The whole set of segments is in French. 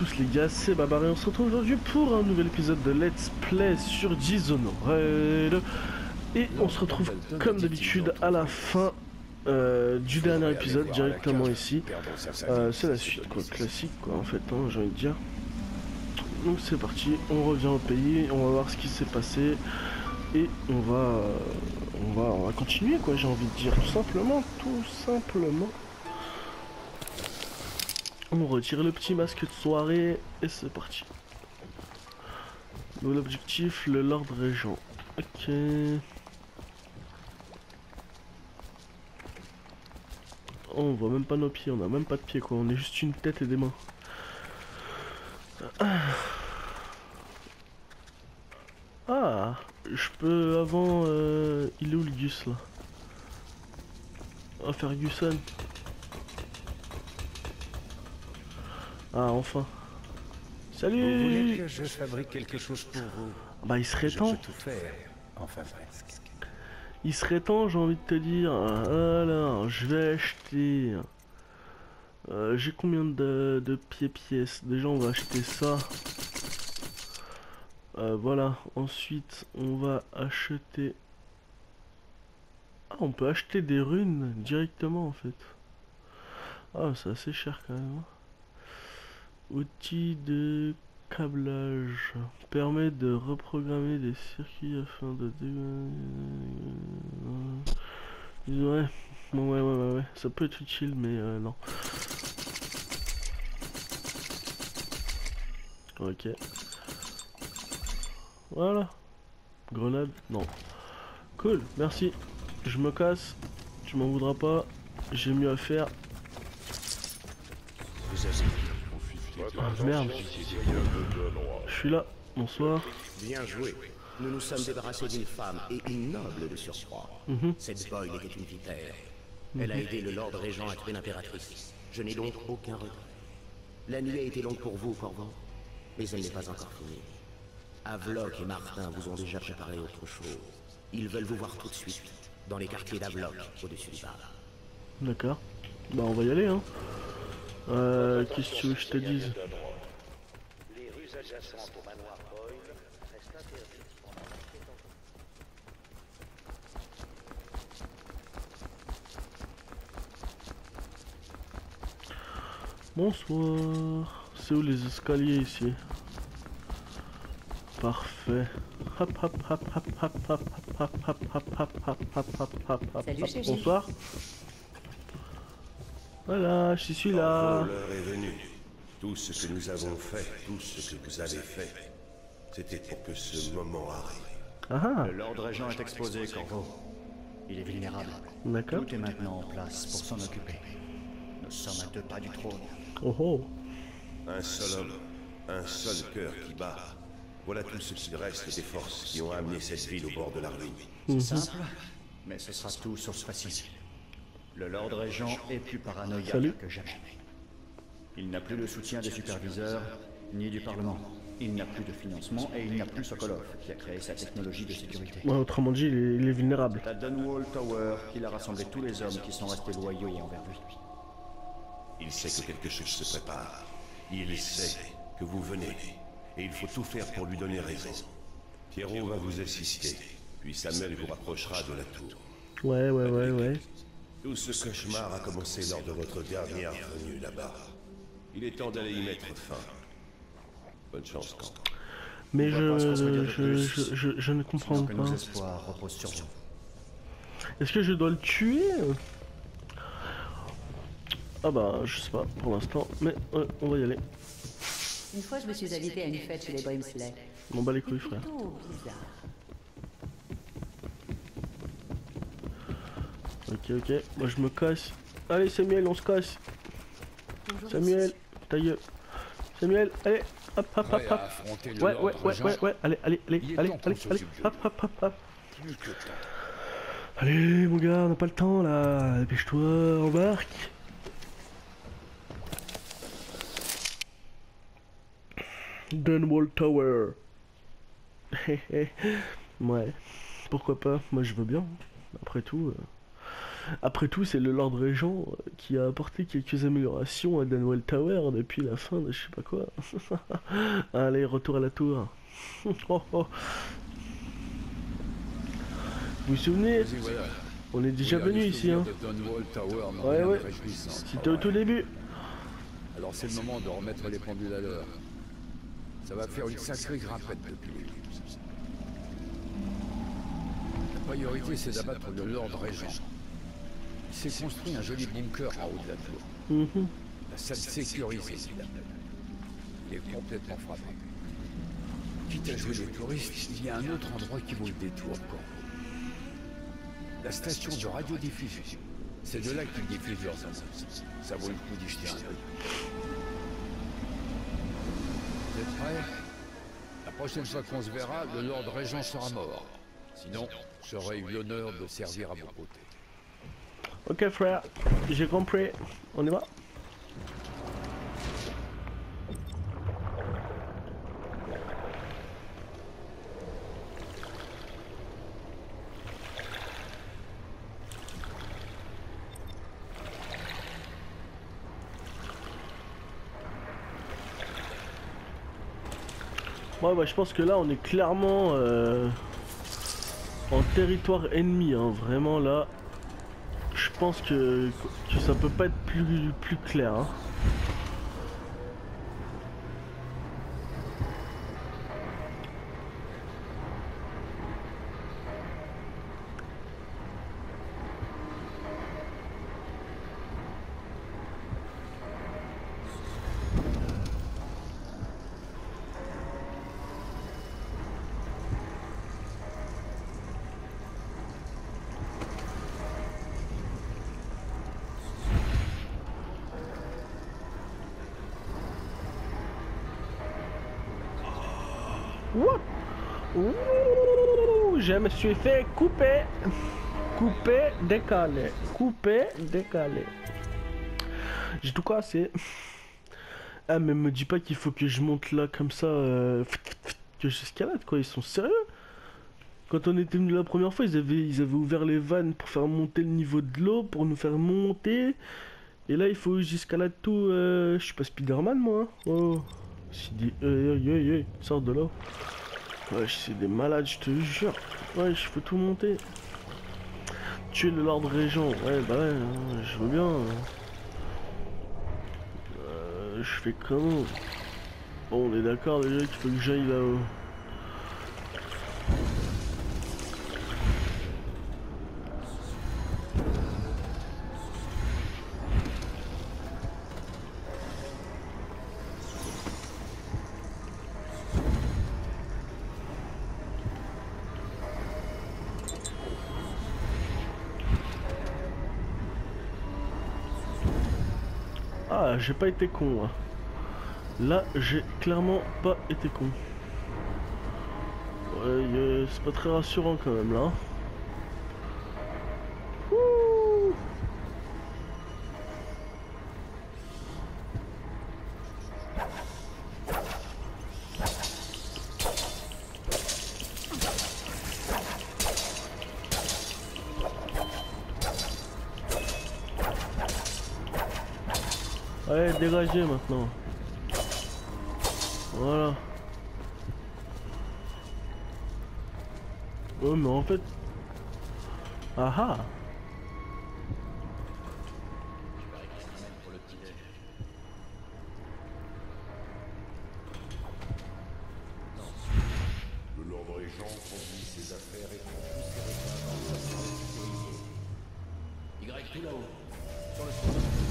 Tous les gars, c'est Babar et on se retrouve aujourd'hui pour un nouvel épisode de Let's Play sur Dishonored. Et on se retrouve comme d'habitude à la fin du dernier épisode directement ici. C'est la suite quoi, classique quoi en fait, hein, j'ai envie de dire. Donc c'est parti, on revient au pays, on va voir ce qui s'est passé et on va continuer quoi, j'ai envie de dire, tout simplement. On retire le petit masque de soirée et c'est parti. Nouvel objectif, le Lord Régent. Ok. Oh, on voit même pas nos pieds, on a même pas de pieds quoi, on est juste une tête et des mains. Ah, je peux avant... il est où le Gus là? Ah, Ferguson. Ah, enfin. Salut! Vous voulez que je fabrique quelque chose pour vous? Bah il serait Je temps. peux tout faire, enfin presque. Il serait temps, j'ai envie de te dire. Alors, je vais acheter... j'ai combien de pièces? Déjà, on va acheter ça. Voilà. Ensuite, on va acheter... Ah, on peut acheter des runes directement, en fait. Ah, c'est assez cher, quand même. Outil de câblage. Permet de reprogrammer des circuits afin de... Ouais. Ouais. Ça peut être utile, mais non. Ok. Voilà. Grenade. Non. Cool, merci. Je me casse. Tu m'en voudras pas. J'ai mieux à faire. Vous avez Ah merde. Je suis là. Bonsoir. Bien joué. Nous nous sommes débarrassés d'une femme et une noble de surcroît. Cette Boyle était une vipère. Elle a aidé le Lord Régent à tuer l'impératrice. Je n'ai donc aucun regret. La nuit a été longue pour vous, Corvan, mais elle n'est pas encore finie. Avlok et Martin vous ont déjà préparé autre chose. Ils veulent vous voir tout de suite, dans les quartiers d'Avlok, au-dessus du bar. D'accord. Bah on va y aller hein. Qu'est-ce que tu veux que je te dise? Les rues adjacentes au manoir Boyle restent interdites pendant Bonsoir. C'est où les escaliers ici? Parfait. Hop hop hop hop hop hop hop hop hop hop hop hop hop hop hop. Salut, chérie. Bonsoir. Voilà, je suis là. L'heure est venue. Tout ce que nous avons fait, tout ce que vous avez fait, c'était pour que ce moment arrive. Ah Le Lord Régent est exposé, Corvo. Il est vulnérable. d'accord. Tout est maintenant en place pour s'en occuper. Nous sommes à 2 pas du trône. Oh oh. Un seul homme, un seul cœur qui bat. Voilà tout ce qui reste des forces qui ont amené cette ville au bord de la ruine. C'est simple, mais ce sera tout sauf facile. Le Lord Régent est plus paranoïaque Salut. que jamais. Il n'a plus le soutien des superviseurs, ni du Parlement. Il n'a plus de financement et il n'a plus Sokolov, qui a créé sa technologie de sécurité. Ouais, autrement dit, il est vulnérable. La Dunwall Tower, qu'il a rassemblé tous les hommes qui sont restés loyaux envers lui. Il sait que quelque chose se prépare. Il sait que vous venez. Et il faut tout faire pour lui donner raison. Pierrot va vous assister, puis Samuel vous rapprochera de la tour. Ouais. Tout ce cauchemar a commencé lors de votre dernière venue là-bas. Il est temps d'aller y mettre fin. Bonne chance, Camp. Mais On va pas se contredire de plus. je ne comprends Sinon que pas. nos espoirs reposent sur vous. Est-ce que je dois le tuer? Ah bah, je sais pas pour l'instant, mais on va y aller. Une fois, je me suis invitée à une fête chez les Brimsley. On bat les couilles, frère. Plutôt bizarre. Ok, moi je me casse. Allez Samuel, on se casse. Bonjour, Samuel, ta gueule. Samuel, allez, hop, hop, hop, hop. Ouais, allez, hop. Allez, mon gars, on n'a pas le temps là. Dépêche-toi, embarque. Dunwall Tower. Ouais, pourquoi pas, moi je veux bien. Après tout, Après tout, c'est le Lord Régent qui a apporté quelques améliorations à Dunwell Tower depuis la fin de je sais pas quoi. Allez, retour à la tour. Oh, oh. Vous vous souvenez? On est déjà venu ici, hein. Ouais, ouais. C'était au tout début. Alors c'est le moment de remettre les pendules à l'heure. Ça va faire une sacrée grimpette depuis l'éclipse. La priorité, c'est d'abattre le Lord Régent. Il s'est construit un joli bunker en haut de la tour. La salle sécurisée, il l'appelle. Il est complètement frappé. Quitte à jouer les touristes, il y a un autre endroit qui vaut le détour pour vous. La station de radiodiffusion. C'est de là qu'ils diffusent leurs annonces. Ça vaut le coup d'y jeter un œil. Vous êtes prêts? La prochaine fois qu'on se verra, le Lord Régent sera mort. Sinon, j'aurai eu l'honneur de servir à vos côtés. Ok frère, j'ai compris. On y va? Ouais, bah, je pense que là on est clairement en territoire ennemi, hein. Vraiment là, je pense que ça peut pas être plus clair, hein. Ouh, je me suis fait couper, décaler. J'ai tout cassé. Ah mais me dis pas qu'il faut que je monte là comme ça, que j'escalade quoi, ils sont sérieux? Quand on était venu la première fois, ils avaient ouvert les vannes pour faire monter le niveau de l'eau, pour nous faire monter. Et là il faut que j'escalade tout, je suis pas Spider-Man moi, hein. Oh, c'est des... sors de là. Ouais, c'est des malades, je te jure. Ouais, je peux tout monter. Tuer le Lord Régent. Ouais, bah ouais, je veux bien. Je fais comment? Bon, on est d'accord déjà qu'il faut que j'aille là-haut. Ah, j'ai pas été con, hein. Là, j'ai clairement pas été con. Ouais, c'est pas très rassurant quand même, là. Ouh. Ouais, dégagez maintenant. Voilà. Ouais, mais en fait... Ah ah. Le Lord Régent conduit ses affaires et prend tous ses repas dans sa salle sécurisée. Y tout là-haut. Sur le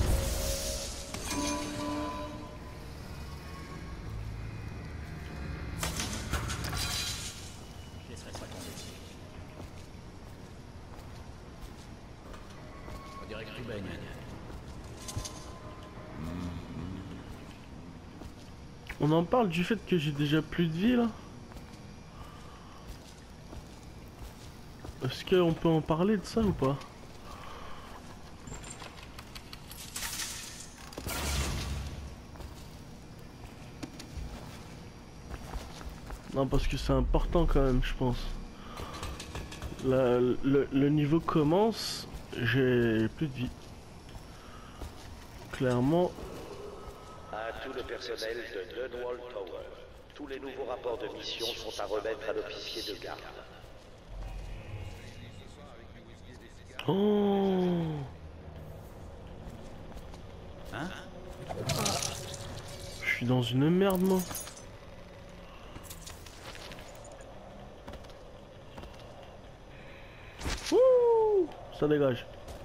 On en parle du fait que j'ai déjà plus de vie là. Est-ce qu'on peut en parler de ça ou pas? Non, parce que c'est important quand même, je pense. Le niveau commence j'ai plus de vie. Clairement. À tout le personnel de Dunwall Tower, tous les nouveaux rapports de mission sont à remettre à l'officier de garde. Oh. Hein? Je suis dans une merde, moi. Ouh, ça dégage.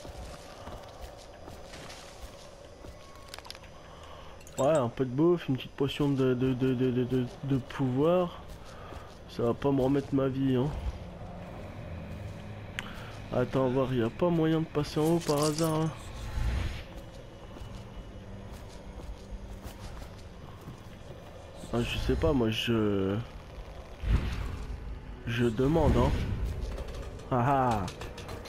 Ouais, un peu de bouffe, une petite potion de pouvoir. Ça va pas me remettre ma vie, hein. Attends, voir, il n'y a pas moyen de passer en haut par hasard, hein. Ah, je sais pas, moi je demande, hein. Ah ah.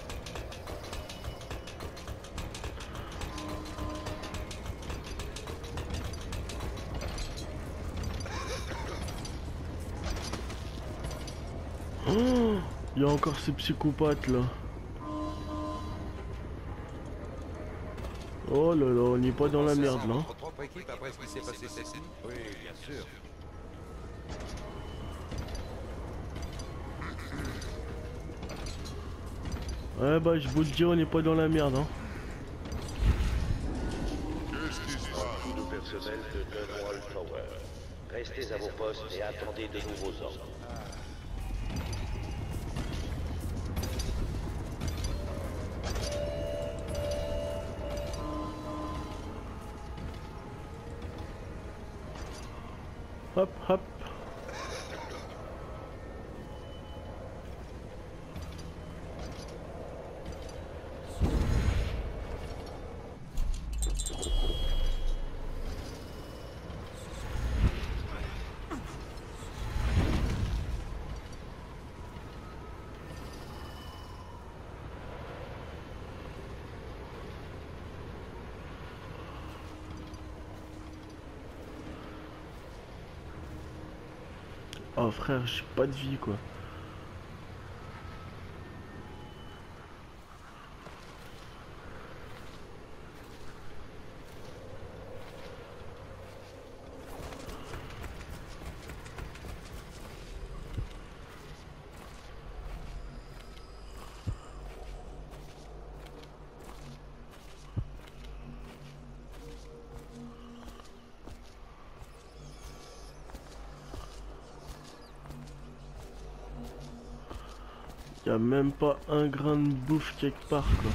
Oh, il y a encore ces psychopathes là. Oh là là, on n'est pas dans la merde là. Votre propre équipe après ce qui s'est passé cette nuit? Oui, bien sûr. Ouais bah je vous le dis, on n'est pas dans la merde, hein. Tout le personnel de Dunwall Tower, restez à vos postes et attendez de nouveaux ordres. Hop hop. Oh frère, j'ai pas de vie quoi. Y a même pas un grain de bouffe quelque part quoi.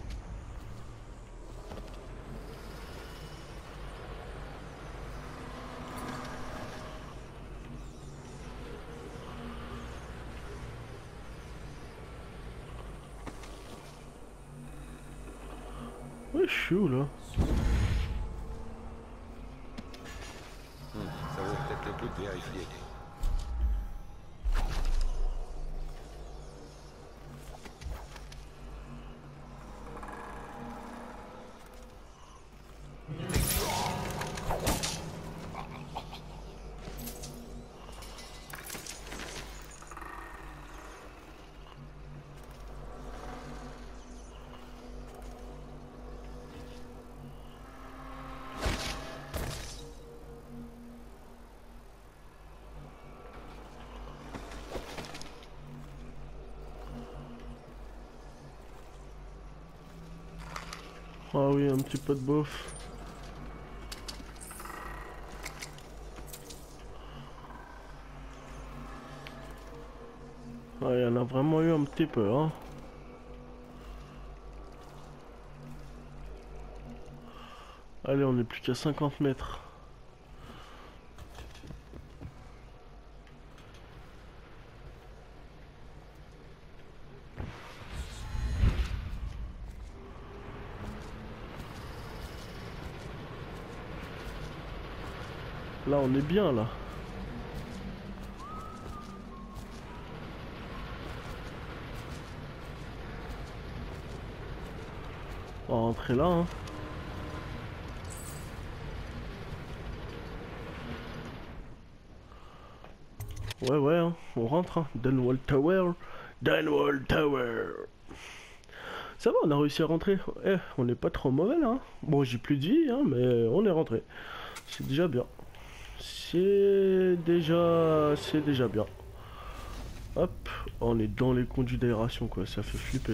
Ouais, je suis où là? Ça vaut peut-être le coup de vérifier. Ah oui, un petit peu de bouffe. Ah, il y en a vraiment eu un petit peu, hein. Allez, on est plus qu'à 50 mètres. Là, on est bien, là. On va rentrer là, hein. Ouais, ouais, hein. On rentre, hein. Dunwall Tower. Dunwall Tower. Ça va, on a réussi à rentrer. Eh, on n'est pas trop mauvais là. Hein. Bon, j'ai plus de vie, hein, mais on est rentré. C'est déjà bien. C'est déjà bien. Hop, on est dans les conduits d'aération quoi, ça fait flipper.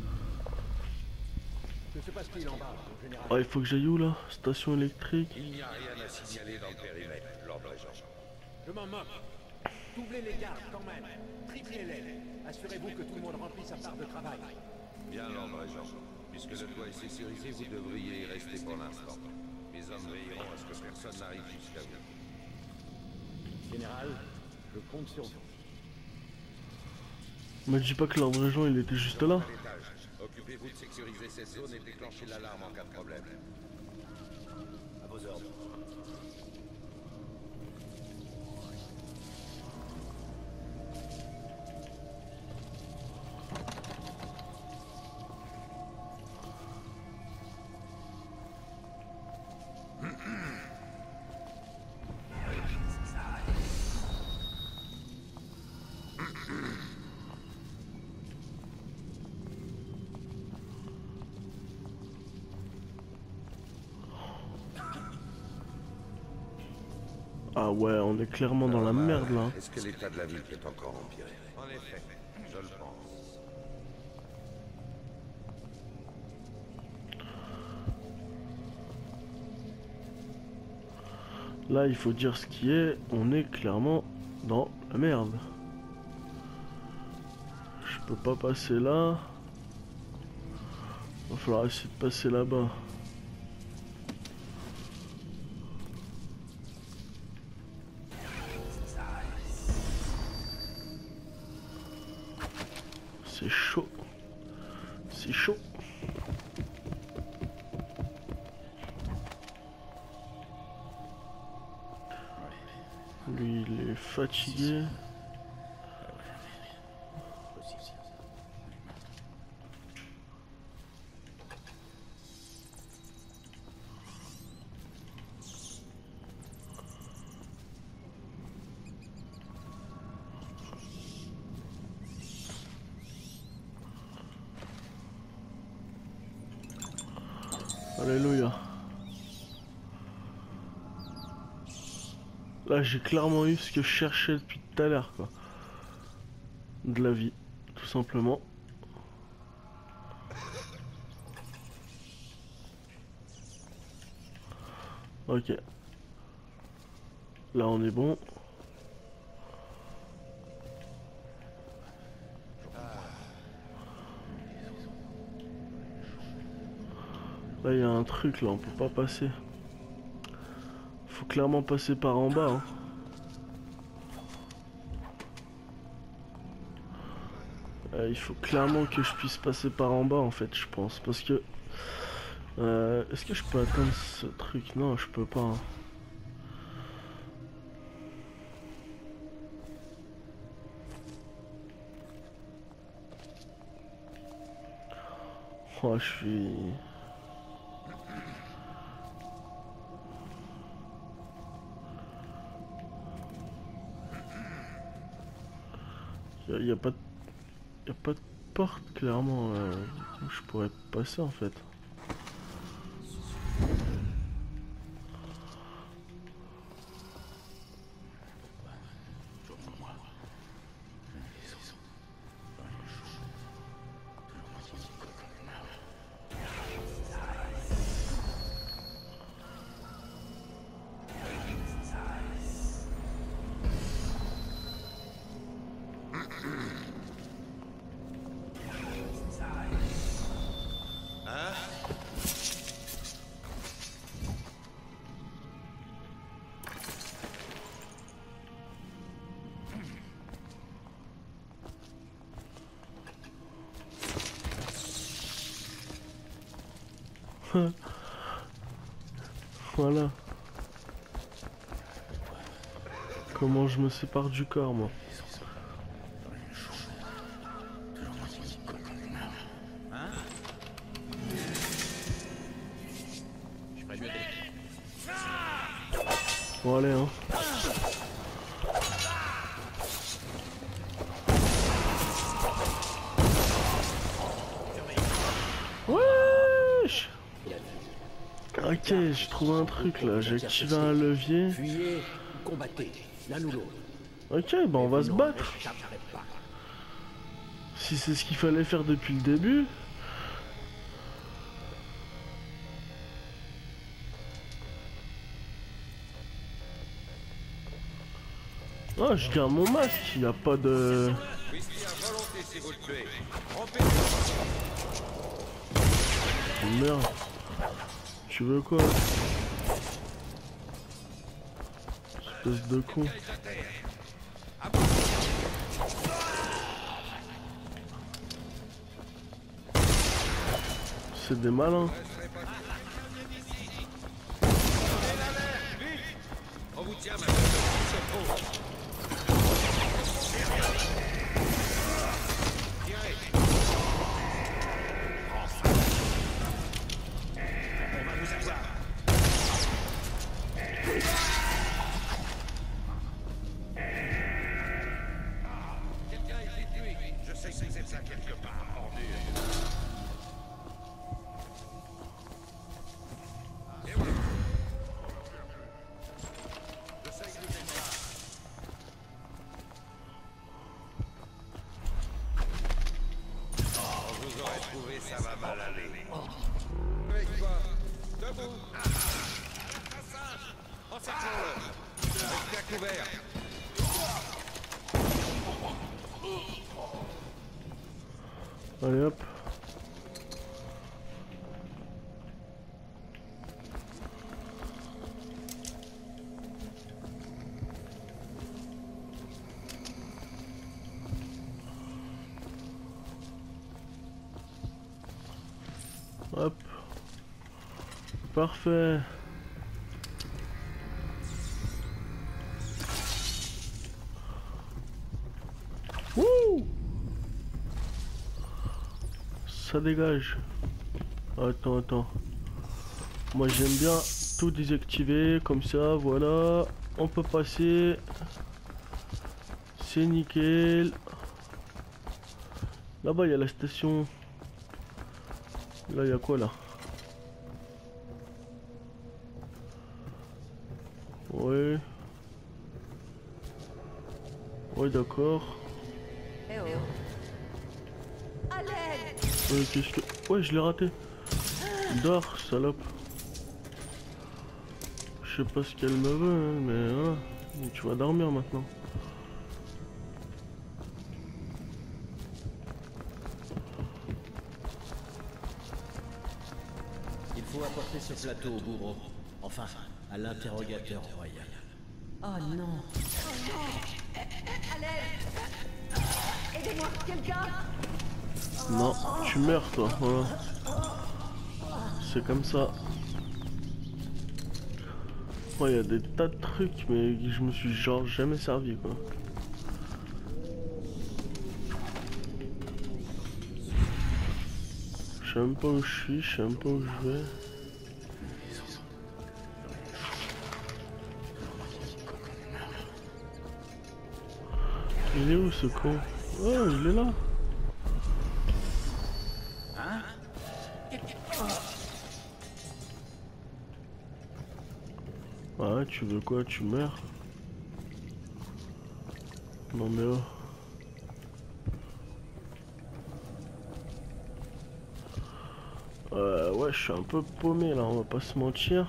Oh, il faut que j'aille où là? Station électrique. Il n'y a rien à signaler dans le périmètre, Lord Régent. Je m'en moque. Doublez les gardes quand même. Triplez-les. Assurez-vous que tout le monde remplit sa part de travail. Bien, Lord Régent. Puisque le toit est sécurisé, vous devriez y rester pour l'instant. Mes hommes veilleront à ce que personne n'arrive jusqu'à vous. Général, je compte sur vous. Me dis pas que Lord Régent il était juste là. Occupez-vous de sécuriser cette zone et déclenchez l'alarme en cas de problème. À vos ordres. Ah ouais, on est clairement dans la merde là. Est-ce que l'état de la ville peut encore empirer? En effet, je le pense. Là, il faut dire ce qui est, on est clairement dans la merde. Je peux pas passer là. Il va falloir essayer de passer là-bas. C'est chaud. C'est chaud. Lui, il est fatigué. Alléluia. Là, j'ai clairement eu ce que je cherchais depuis tout à l'heure, quoi. De la vie, tout simplement. Ok. Là, on est bon. Là, il y a un truc, là, on peut pas passer. Faut clairement passer par en bas, hein. Il faut clairement que je puisse passer par en bas, en fait, je pense. Parce que... est-ce que je peux atteindre ce truc? Non, je peux pas, hein. Oh, je suis... Il y a pas de porte clairement où je pourrais passer en fait. Voilà. Comment je me sépare du corps, moi. Bon, allez, hein. Ok, j'ai trouvé un truc là, j'ai activé un levier. Fuyez ou combattez, l'un ou l'autre. Ok, bah on va se battre. Si c'est ce qu'il fallait faire depuis le début. Ah, je garde mon masque, il n'y a pas de... Merde. Tu veux quoi? Espèce de con. C'est des malins. On vous tient ça va mal aller. Avec toi, debout. Passage. Encerclons-le. Restez à couvert. Allez hop. Hop. Parfait. Wouh! Ça dégage. Attends. Moi j'aime bien tout désactiver comme ça, voilà. On peut passer. C'est nickel. Là-bas il y a la station. Là il y a quoi là? Ouais. Ouais d'accord. Eh oh. Qu'est-ce que... Ouais je l'ai raté. Dors salope. Je sais pas ce qu'elle me veut hein, mais hein, tu vas dormir maintenant. Il faut apporter ce plateau au bourreau. Enfin, à l'interrogateur royal. Oh non. Aidez-moi, quelqu'un. Non, tu meurs toi, voilà. C'est comme ça. Ouais, il y a des tas de trucs, mais je me suis genre jamais servi quoi. Je sais même pas où je suis, je sais même pas où je vais. Il est où ce con? Oh, il est là. Ah, tu veux quoi? Tu meurs? Non mais oh. Ouais, je suis un peu paumé là, on va pas se mentir.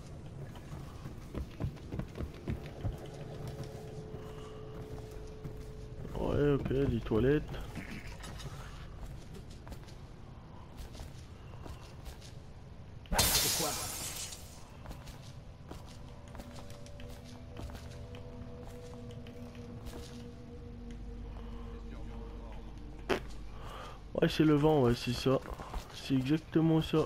Ouais, ok, des toilettes. C'est quoi? Ouais, c'est le vent, ouais, c'est ça. C'est exactement ça.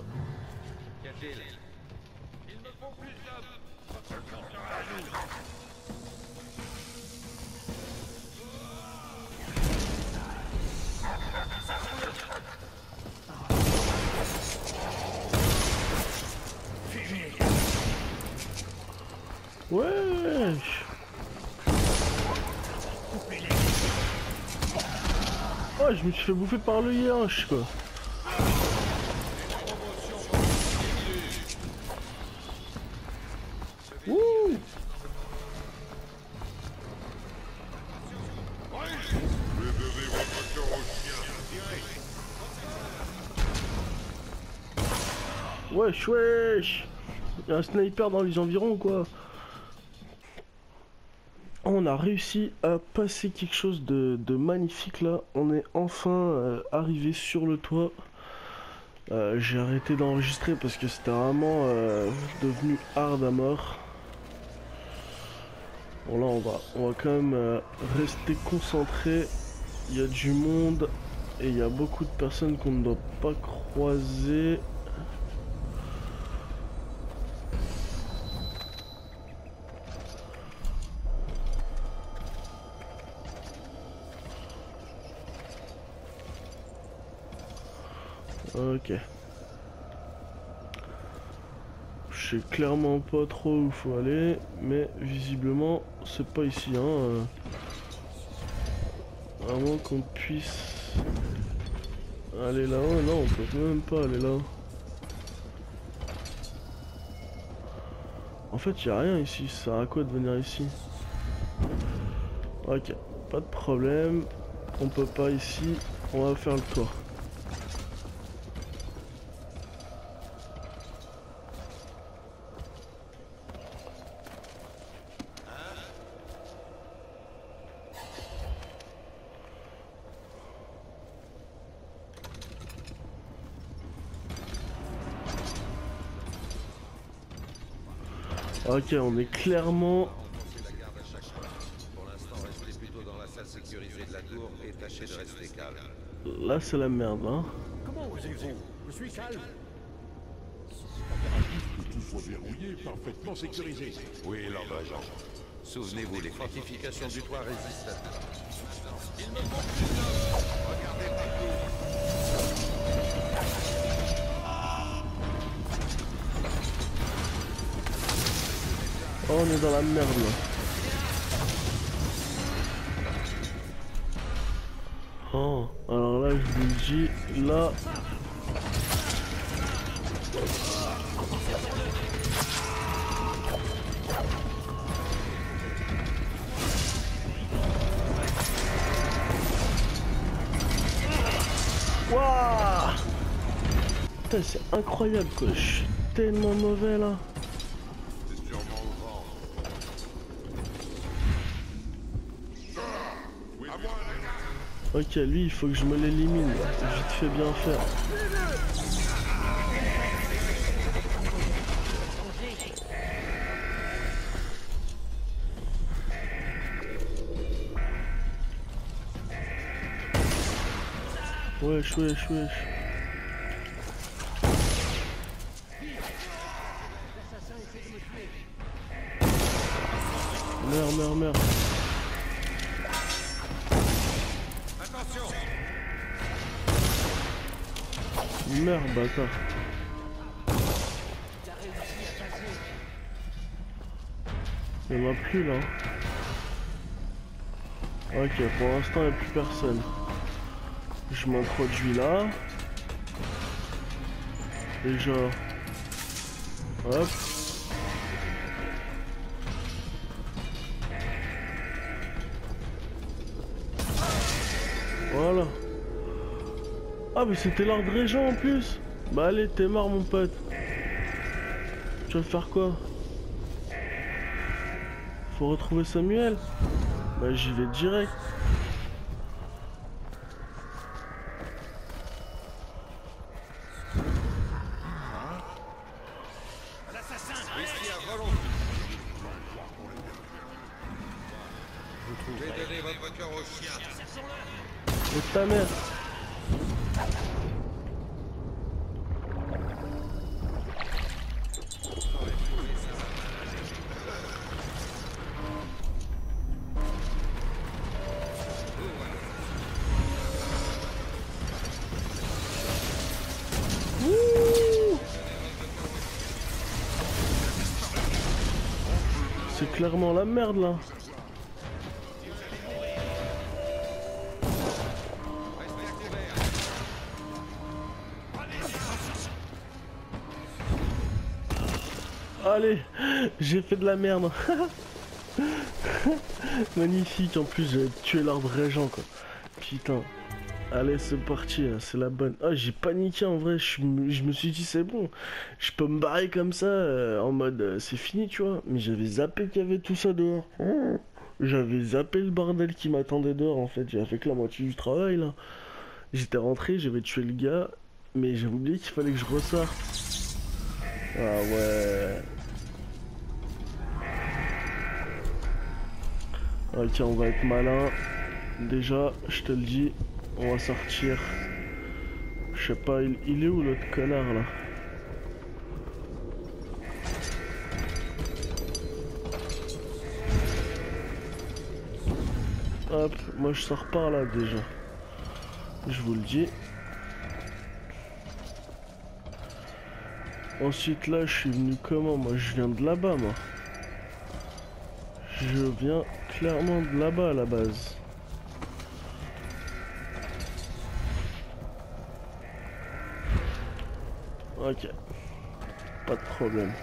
Wesh. Oh, je me suis fait bouffer par le yinche quoi. Wesh, wesh. Y'a un sniper dans les environs, quoi. On a réussi à passer quelque chose de magnifique, là. On est enfin arrivé sur le toit. J'ai arrêté d'enregistrer parce que c'était vraiment devenu hard à mort. Bon là on va quand même rester concentré. Il y a du monde et il y a beaucoup de personnes qu'on ne doit pas croiser. Ok. Je sais clairement pas trop où il faut aller, mais visiblement c'est pas ici, hein. À moins qu'on puisse aller là-haut. Non, on peut même pas aller là. En fait, y a rien ici. Ça sert à quoi de venir ici? Ok, pas de problème. On peut pas ici. On va faire le tour. Ok, on est clairement... Pour l'instant, restez plutôt dans la salle sécurisée de la tour et tâchez de rester calme. Là, c'est la merde, hein. Comment osez-vous? Je suis calme. Que tout soit verrouillé, parfaitement sécurisé. Oui, Lord Régent. Souvenez-vous, les fortifications du toit résistent à tout. Il me faut plus d'hommes. Regardez partout. Oh, on est dans la merde là. Oh, alors là je vous le dis, là... Waouh! Putain, c'est incroyable quoi, je suis tellement mauvais là. Ok, lui, il faut que je me l'élimine. Vite fait, bien faire. Wesh, wesh, wesh. Merde, merde, merde. Merde, bâtard. Il n'y en a plus là. Ok, pour l'instant il n'y a plus personne. Je m'introduis là. Et genre... Hop. Voilà. Ah mais c'était Lord Régent en plus. Bah allez, t'es mort mon pote. Tu vas faire quoi? Faut retrouver Samuel. Bah j'y vais direct. Vous pouvez donner votre cœur au chien. Et ta mère. C'est clairement la merde là. Allez, j'ai fait de la merde. Magnifique, en plus j'ai tué Lord Régent quoi. Putain. Allez, c'est parti, hein, c'est la bonne. Ah, j'ai paniqué en vrai, je me suis dit c'est bon, je peux me barrer comme ça, en mode c'est fini, tu vois. Mais j'avais zappé qu'il y avait tout ça dehors. J'avais zappé le bordel qui m'attendait dehors en fait, j'avais fait que la moitié du travail là. J'étais rentré, j'avais tué le gars, mais j'avais oublié qu'il fallait que je ressorte. Ah ouais. Ok, on va être malin. Déjà, je te le dis, on va sortir. Je sais pas, il est où l'autre connard là? Hop, moi je sors par là déjà. Je vous le dis. Ensuite là, je suis venu comment? Moi je viens de là-bas moi. Je viens clairement de là-bas à la base. Ok. Pas de problème.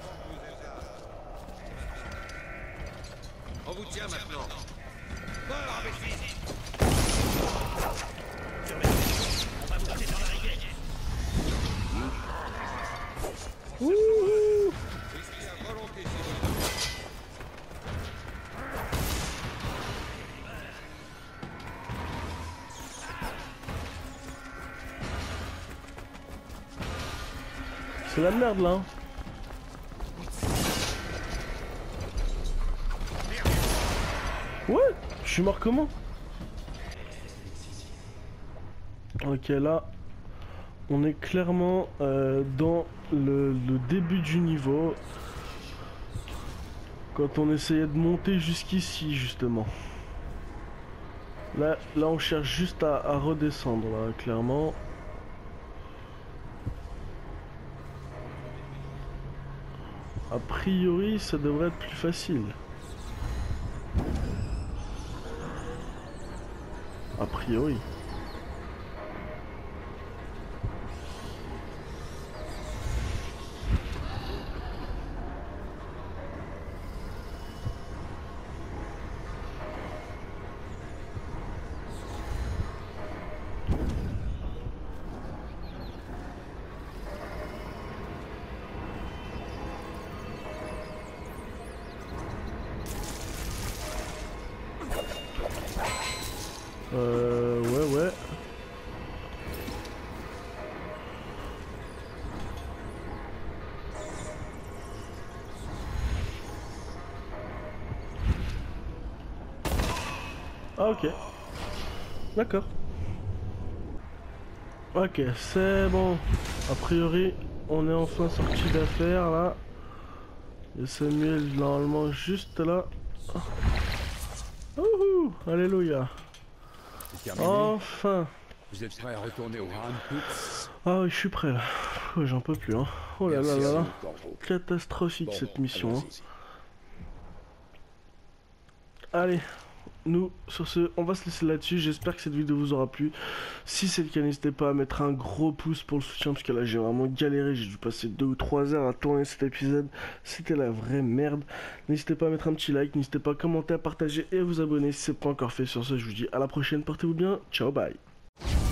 On vous tient maintenant. Wouhou! C'est la merde là. Ouais, je suis mort comment? Ok, là, on est clairement dans le début du niveau. Quand on essayait de monter jusqu'ici, justement. Là, on cherche juste à redescendre, là, clairement. A priori, ça devrait être plus facile. A priori. Ouais. Ah ok. D'accord. Ok, c'est bon. A priori, on est enfin sorti d'affaire là. Et Samuel normalement juste là. Ouhou, alléluia. Enfin. Vous êtes prêts à retourner au Ramput? Ah oui, je suis prêt là. Oh, j'en peux plus hein. Oh là là là là. Catastrophique cette mission. Hein. Allez, nous sur ce, on va se laisser là-dessus. J'espère que cette vidéo vous aura plu. Si c'est le cas, n'hésitez pas à mettre un gros pouce pour le soutien, parce que là j'ai vraiment galéré. J'ai dû passer 2 ou 3 heures à tourner cet épisode. C'était la vraie merde. N'hésitez pas à mettre un petit like, n'hésitez pas à commenter, à partager et à vous abonner si ce n'est pas encore fait. Sur ce, je vous dis à la prochaine. Portez-vous bien. Ciao, bye.